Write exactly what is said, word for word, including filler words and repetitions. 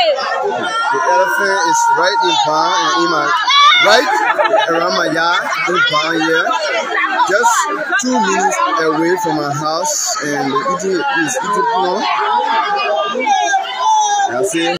The elephant is right in Palm, in my right around my yard in Palm here, just two minutes away from my house, and it is eating plum. I see.